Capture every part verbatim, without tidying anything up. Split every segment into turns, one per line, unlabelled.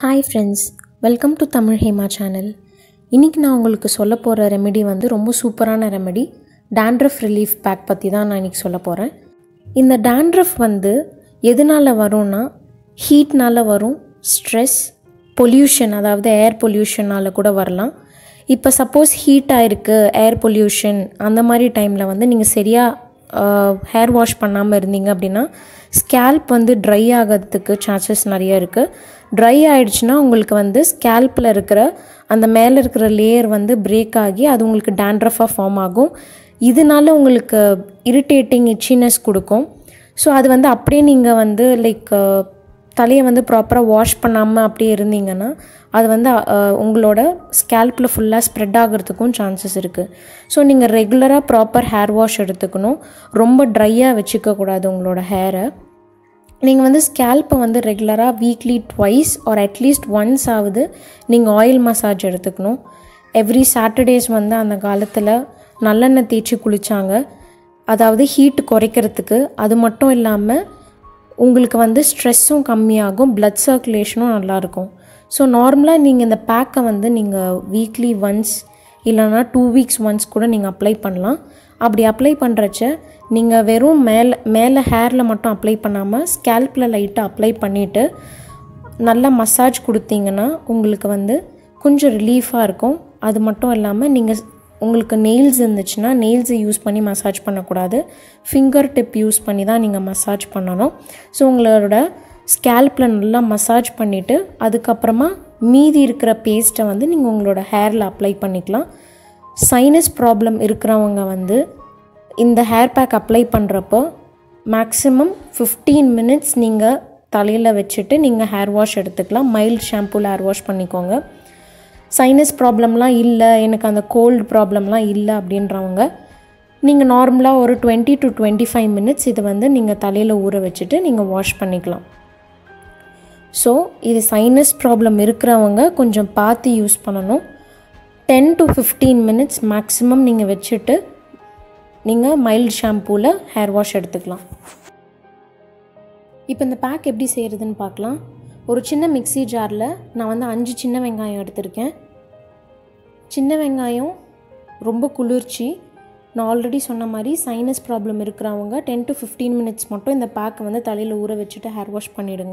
Hi friends, welcome to Tamil Hema channel. இன்னைக்கு நான் உங்களுக்கு சொல்ல போற ரெமெடி வந்து ரொம்ப சூப்பரான ரெமெடி. Dandruff relief pack பத்தி தான் நான் இன்னைக்கு சொல்ல போறேன். இந்த dandruff வந்து எதனால வரும்னா ஹீட்னால வரும், ஸ்ட்ரெஸ், பொல்யூஷன் அதாவது ஏர் பொல்யூஷனால கூட வரலாம். இப்போ சப்போஸ் ஹீட் ஆயிருக்கு, ஏர் பொல்யூஷன் அந்த மாதிரி டைமில் வந்து நீங்கள் சரியாக ஹேர் வாஷ் பண்ணாமல் இருந்தீங்க அப்படின்னா ஸ்கேல்ப் வந்து ட்ரை ஆகிறதுக்கு சான்சஸ் நிறைய இருக்குது. ட்ரை ஆகிடுச்சுன்னா உங்களுக்கு வந்து ஸ்கேல்பில் இருக்கிற அந்த மேலே இருக்கிற லேயர் வந்து பிரேக் ஆகி அது உங்களுக்கு டேண்ட்ரஃபாக ஃபார்ம் ஆகும். இதனால உங்களுக்கு இரிட்டேட்டிங் இச்சினஸ் கொடுக்கும். ஸோ அது வந்து அப்படியே நீங்கள் வந்து லைக் தலையை வந்து ப்ராப்பராக வாஷ் பண்ணாமல் அப்படியே இருந்தீங்கன்னா அது வந்து உங்களோட ஸ்கேல்பில் ஃபுல்லாக ஸ்ப்ரெட் ஆகிறதுக்கும் சான்சஸ் இருக்குது. ஸோ நீங்கள் ரெகுலராக ப்ராப்பர் ஹேர் வாஷ் எடுத்துக்கணும். ரொம்ப ட்ரையாக வச்சுக்கக்கூடாது உங்களோட ஹேரை. நீங்கள் வந்து ஸ்கேல்ப்பை வந்து ரெகுலராக weekly twice or at least once ஆகுது நீங்கள் ஆயில் மசாஜ் எடுத்துக்கணும். எவ்ரி சாட்டர்டேஸ் வந்து அந்த காலத்தில் நல்லெண்ணெய் தேய்ச்சி குளித்தாங்க, அதாவது ஹீட்டு குறைக்கிறதுக்கு. அது மட்டும் இல்லாமல் உங்களுக்கு வந்து ஸ்ட்ரெஸ்ஸும் கம்மியாகும், பிளட் சர்க்குலேஷனும் நல்லாயிருக்கும். ஸோ நார்மலாக நீங்கள் இந்த பேக்கை வந்து நீங்கள் வீக்லி ஒன்ஸ் இல்லைனா டூ வீக்ஸ் ஒன்ஸ் கூட நீங்கள் அப்ளை பண்ணலாம். அப்படி அப்ளை பண்ணுறச்ச நீங்கள் வெறும் மேலே மேலே ஹேரில் மட்டும் அப்ளை பண்ணாமல் ஸ்கேல்பில் லைட்டாக அப்ளை பண்ணிவிட்டு நல்லா மசாஜ் கொடுத்தீங்கன்னா உங்களுக்கு வந்து கொஞ்சம் ரிலீஃபாக இருக்கும். அது மட்டும் இல்லாமல் நீங்கள் உங்களுக்கு நெயில்ஸ் இருந்துச்சுன்னா நெயில்ஸை யூஸ் பண்ணி மசாஜ் பண்ணக்கூடாது, ஃபிங்கர் டிப் யூஸ் பண்ணி தான் நீங்கள் மசாஜ் பண்ணணும். ஸோ உங்களோட ஸ்கேல்பில் நல்லா மசாஜ் பண்ணிவிட்டு அதுக்கப்புறமா மீதி இருக்கிற பேஸ்ட்டை வந்து நீங்கள் உங்களோட ஹேரில் அப்ளை பண்ணிக்கலாம். சைனஸ் ப்ராப்ளம் இருக்கிறவங்க வந்து இந்த ஹேர் பேக் அப்ளை பண்ணுறப்போ மேக்ஸிமம் ஃபிஃப்டீன் மினிட்ஸ் நீங்கள் தலையில் வச்சுட்டு நீங்கள் ஹேர் வாஷ் எடுத்துக்கலாம். மைல்டு ஷாம்பூவில் ஹேர் வாஷ் பண்ணிக்கோங்க. சைனஸ் ப்ராப்ளம்லாம் இல்லை, எனக்கு அந்த கோல்டு ப்ராப்ளம்லாம் இல்லை அப்படின்றவங்க நீங்கள் நார்மலாக ஒரு twenty to twenty five minutes இது வந்து நீங்கள் தலையில் ஊற வச்சுட்டு நீங்கள் வாஷ் பண்ணிக்கலாம். ஸோ இது சைனஸ் ப்ராப்ளம் இருக்கிறவங்க கொஞ்சம் பார்த்து யூஸ் பண்ணணும். Ten to fifteen minutes maximum நீங்கள் வச்சுட்டு நீங்கள் மைல்டு ஷாம்பூவில் ஹேர் வாஷ் எடுத்துக்கலாம். இப்போ இந்த பேக் எப்படி செய்கிறதுன்னு பார்க்கலாம். ஒரு சின்ன மிக்ஸி ஜாரில் நான் வந்து அஞ்சு சின்ன வெங்காயம் எடுத்திருக்கேன். சின்ன வெங்காயம் ரொம்ப குளிர்ச்சி. நான் ஆல்ரெடி சொன்ன மாதிரி சைனஸ் ப்ராப்ளம் இருக்கிறவங்க டென் டு ஃபிஃப்டீன் மினிட்ஸ் மட்டும் இந்த பேக்கை வந்து தலையில் ஊற வச்சுட்டு ஹேர் வாஷ் பண்ணிவிடுங்க.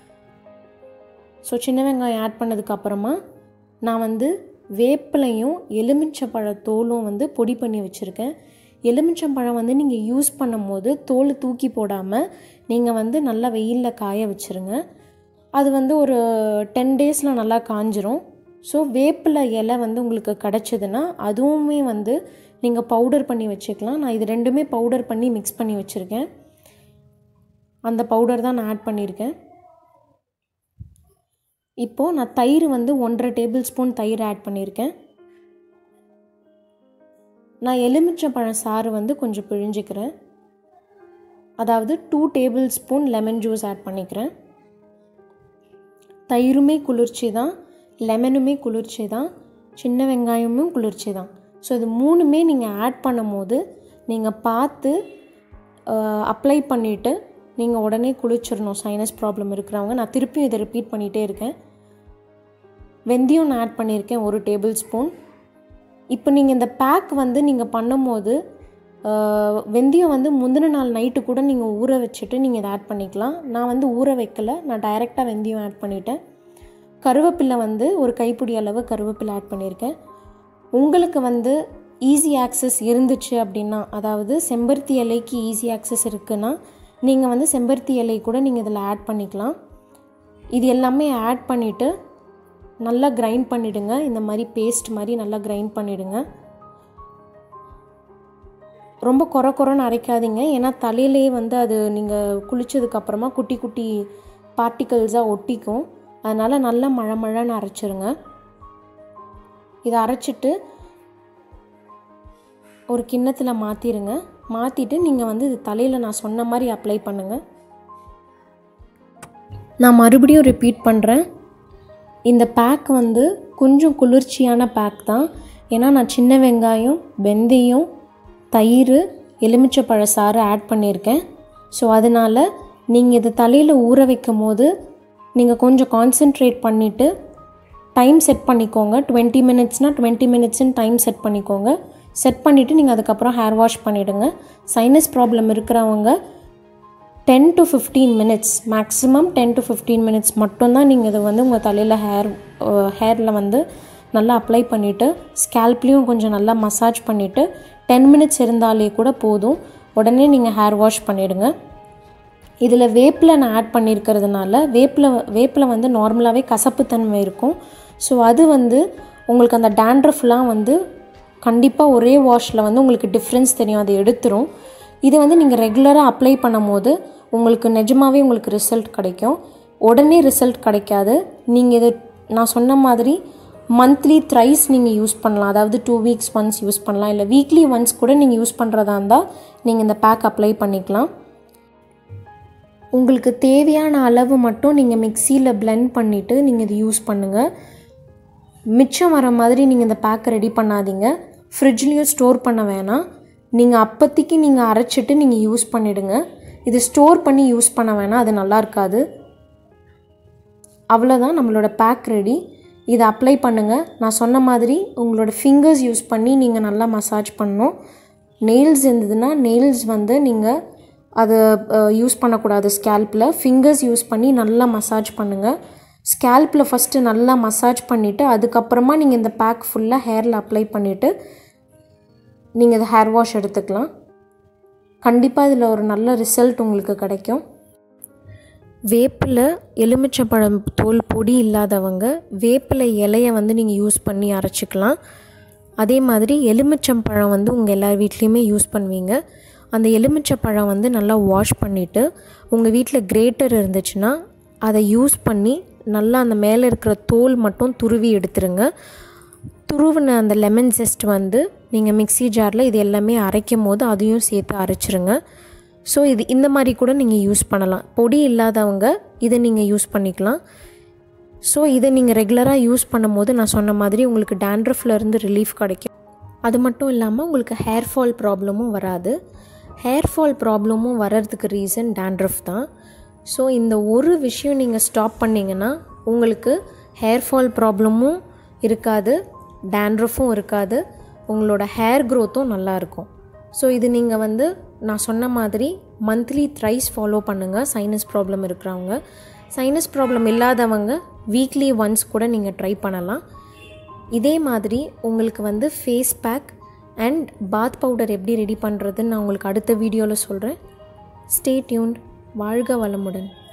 ஸோ சின்ன வெங்காயம் ஆட் பண்ணதுக்கப்புறமா நான் வந்து வேப்பிலையும் எலுமிச்சம்பழ தோலும் வந்து பொடி பண்ணி வச்சுருக்கேன். எலுமிச்சம்பழம் வந்து நீங்கள் யூஸ் பண்ணும் போது தோல் தூக்கி போடாமல் நீங்கள் வந்து நல்லா வெயிலில் காய வச்சுருங்க. அது வந்து ஒரு டென் டேஸில் நல்லா காஞ்சிரும். ஸோ வேப்பிலை இலை வந்து உங்களுக்கு கிடச்சிதுன்னா அதுவுமே வந்து நீங்கள் பவுடர் பண்ணி வச்சுக்கலாம். நான் இது ரெண்டுமே பவுடர் பண்ணி மிக்ஸ் பண்ணி வச்சுருக்கேன். அந்த பவுடர் தான் நான் ஆட் பண்ணியிருக்கேன். இப்போது நான் தயிர் வந்து ஒன்றரை டேபிள் ஸ்பூன் தயிர் ஆட் பண்ணியிருக்கேன். நான் எலுமிச்சம்பழம் சாறு வந்து கொஞ்சம் பிழிஞ்சிக்கிறேன், அதாவது two tablespoon lemon juice add பண்ணிக்கிறேன். தயிருமே குளிர்ச்சி தான், லெமனுமே குளிர்ச்சி தான், சின்ன வெங்காயமும் குளிர்ச்சி தான். ஸோ இது மூணுமே நீங்கள் ஆட் பண்ணும் போது நீங்கள் பார்த்து அப்ளை பண்ணிவிட்டு நீங்கள் உடனே குளிச்சிடணும். சைனஸ் ப்ராப்ளம் இருக்கிறவங்க. நான் திருப்பியும் இதை ரிப்பீட் பண்ணிகிட்டே இருக்கேன். வெந்தயம் நான் ஆட் பண்ணியிருக்கேன் ஒரு டேபிள் ஸ்பூன். இப்போ நீங்கள் இந்த பேக் வந்து நீங்கள் பண்ணும் போது வெந்தயம் வந்து முந்தின நாள் நைட்டு கூட நீங்கள் ஊற வச்சுட்டு நீங்கள் இதை ஆட் பண்ணிக்கலாம். நான் வந்து ஊற வைக்கலை, நான் டைரெக்டாக வெந்தயம் ஆட் பண்ணிவிட்டேன். கருவேப்பிலை வந்து ஒரு கைப்பிடி அளவு கருவேப்பிலை ஆட் பண்ணியிருக்கேன். உங்களுக்கு வந்து ஈஸி ஆக்சஸ் இருந்துச்சு அப்படின்னா, அதாவது செம்பருத்தி இலைக்கு ஈஸி ஆக்சஸ் இருக்குன்னா நீங்கள் வந்து செம்பருத்தி இலை கூட நீங்கள் இதில் ஆட் பண்ணிக்கலாம். இது எல்லாமே ஆட் பண்ணிவிட்டு நல்லா கிரைண்ட் பண்ணிவிடுங்க. இந்த மாதிரி பேஸ்ட் மாதிரி நல்லா கிரைண்ட் பண்ணிவிடுங்க. ரொம்ப குறை குறைன்னு அரைக்காதீங்க, ஏன்னா தலையிலே வந்து அது நீங்கள் குளித்ததுக்கப்புறமா குட்டி குட்டி பார்ட்டிகல்ஸாக ஒட்டிக்கும். அதனால் நல்லா மழை மழைன்னு அரைச்சிருங்க. இதை அரைச்சிட்டு ஒரு கிண்ணத்தில் மாற்றிடுங்க. மாற்றிட்டு நீங்கள் வந்து இது தலையில் நான் சொன்ன மாதிரி அப்ளை பண்ணுங்கள். நான் மறுபடியும் ரிப்பீட் பண்ணுறேன், இந்த பேக் வந்து கொஞ்சம் குளிர்ச்சியான பேக் தான். ஏன்னா நான் சின்ன வெங்காயம், வெந்தயம், தயிர், எலுமிச்சப்பழ சாறு ஆட் பண்ணியிருக்கேன். ஸோ அதனால் நீங்கள் இது தலையில் ஊற வைக்கும் போது நீங்கள் கொஞ்சம் கான்சென்ட்ரேட் பண்ணிவிட்டு டைம் செட் பண்ணிக்கோங்க. டுவெண்ட்டி மினிட்ஸ்னால் டுவெண்ட்டி மினிட்ஸ்ன்னு டைம் செட் பண்ணிக்கோங்க. செட் பண்ணிவிட்டு நீங்கள் அதுக்கப்புறம் ஹேர் வாஷ் பண்ணிவிடுங்க. சைனஸ் ப்ராப்ளம் இருக்கிறவங்க ten to fifteen minutes maximum ten to fifteen minutes மட்டும்தான் நீங்கள் இதை வந்து உங்கள் தலையில் ஹேர் ஹேரில் வந்து நல்லா அப்ளை பண்ணிவிட்டு ஸ்கேல்ப்லேயும் கொஞ்சம் நல்லா மசாஜ் பண்ணிவிட்டு டென் மினிட்ஸ் இருந்தாலே கூட போதும். உடனே நீங்கள் ஹேர் வாஷ் பண்ணிவிடுங்க. இதில் வேப்பில் நான் ஆட் பண்ணியிருக்கிறதுனால வேப்பில் வேப்பில் வந்து நார்மலாகவே கசப்புத்தன்மை இருக்கும். ஸோ அது வந்து உங்களுக்கு அந்த டேண்ட்ரஃப்லாம் வந்து கண்டிப்பாக ஒரே வாஷில் வந்து உங்களுக்கு டிஃப்ரென்ஸ் தெரியும், அது எடுத்துரும். இது வந்து நீங்கள் ரெகுலராக அப்ளை பண்ணும் போது உங்களுக்கு நிஜமாகவே உங்களுக்கு ரிசல்ட் கிடைக்கும். உடனே ரிசல்ட் கிடைக்காது. நீங்கள் இது நான் சொன்ன மாதிரி மந்த்லி த்ரைஸ் நீங்கள் யூஸ் பண்ணலாம். அதாவது டூ வீக்ஸ் ஒன்ஸ் யூஸ் பண்ணலாம், இல்லை வீக்லி ஒன்ஸ் கூட நீங்கள் யூஸ் பண்ணுறதா இருந்தால் நீங்கள் இந்த பேக் அப்ளை பண்ணிக்கலாம். உங்களுக்கு தேவையான அளவு மட்டும் நீங்கள் மிக்சியில் பிளெண்ட் பண்ணிவிட்டு நீங்கள் இது யூஸ் பண்ணுங்கள். மிச்சம் வர மாதிரி நீங்கள் இந்த பேக்கை ரெடி பண்ணாதீங்க. ஃப்ரிட்ஜ்லேயும் ஸ்டோர் பண்ண வேணாம். நீங்கள் அப்போதைக்கு நீங்கள் அரைச்சிட்டு நீங்கள் யூஸ் பண்ணிவிடுங்க. இது ஸ்டோர் பண்ணி யூஸ் பண்ண வேணாம், அது நல்லா இருக்காது. அவ்வளோதான், நம்மளோட பேக் ரெடி. இதை அப்ளை பண்ணுங்கள். நான் சொன்ன மாதிரி உங்களோட ஃபிங்கர்ஸ் யூஸ் பண்ணி நீங்கள் நல்லா மசாஜ் பண்ணணும். நெயில்ஸ் இருந்ததுன்னா நெயில்ஸ் வந்து நீங்கள் அதை யூஸ் பண்ணக்கூடாது. ஸ்கேல்பில் ஃபிங்கர்ஸ் யூஸ் பண்ணி நல்லா மசாஜ் பண்ணுங்கள். ஸ்கேல்பில் ஃபஸ்ட்டு நல்லா மசாஜ் பண்ணிவிட்டு அதுக்கப்புறமா நீங்கள் இந்த பேக் ஃபுல்லாக ஹேரில் அப்ளை பண்ணிவிட்டு நீங்கள் இதை ஹேர் வாஷ் எடுத்துக்கலாம். கண்டிப்பாக இதில் ஒரு நல்ல ரிசல்ட் உங்களுக்கு கிடைக்கும். வேப்பிலை எலுமிச்சைப்பழம் தோல் பொடி இல்லாதவங்க வேப்பிலை இலையை வந்து நீங்கள் யூஸ் பண்ணி அரைச்சிக்கலாம். அதே மாதிரி எலுமிச்சம்பழம் வந்து உங்கள் எல்லார் வீட்லேயுமே யூஸ் பண்ணுவீங்க. அந்த எலுமிச்சைப்பழம் வந்து நல்லா வாஷ் பண்ணிவிட்டு உங்கள் வீட்டில் கிரேட்டர் இருந்துச்சுன்னா அதை யூஸ் பண்ணி நல்லா அந்த மேலே இருக்கிற தோல் மட்டும் துருவி எடுத்துருங்க. துருவின அந்த லெமன் ஜெஸ்ட் வந்து நீங்கள் மிக்ஸி ஜாரில் இது எல்லாமே அரைக்கும் போது அதையும் சேர்த்து அரைச்சிருங்க. ஸோ இது இந்த மாதிரி கூட நீங்கள் யூஸ் பண்ணலாம். பொடி இல்லாதவங்க இதை நீங்கள் யூஸ் பண்ணிக்கலாம். ஸோ இதை நீங்கள் ரெகுலராக யூஸ் பண்ணும் போது நான் சொன்ன மாதிரி உங்களுக்கு டேண்ட்ரஃப்லேருந்து ரிலீஃப் கிடைக்கும். அது மட்டும் இல்லாமல் உங்களுக்கு ஹேர் ஃபால் ப்ராப்ளமும் வராது. ஹேர் ஃபால் ப்ராப்ளமும் வர்றதுக்கு ரீசன் டேண்ட்ரஃப் தான். ஸோ இந்த ஒரு விஷயம் நீங்கள் ஸ்டாப் பண்ணிங்கன்னா உங்களுக்கு ஹேர் ஃபால் ப்ராப்ளமும் இருக்காது, டேண்ட்ரஃப்பும் இருக்காது, உங்களோட ஹேர் க்ரோத்தும் நல்லாயிருக்கும். ஸோ இது நீங்கள் வந்து நான் சொன்ன மாதிரி மந்த்லி த்ரைஸ் ஃபாலோ பண்ணுங்கள். சைனஸ் ப்ராப்ளம் இருக்கிறவங்க, சைனஸ் ப்ராப்ளம் இல்லாதவங்க வீக்லி ஒன்ஸ் கூட நீங்கள் ட்ரை பண்ணலாம். இதே மாதிரி உங்களுக்கு வந்து face pack and bath powder எப்படி ரெடி பண்ணுறதுன்னு நான் உங்களுக்கு அடுத்த வீடியோவில் சொல்கிறேன். Stay tuned. வாழ்க வளமுடன்.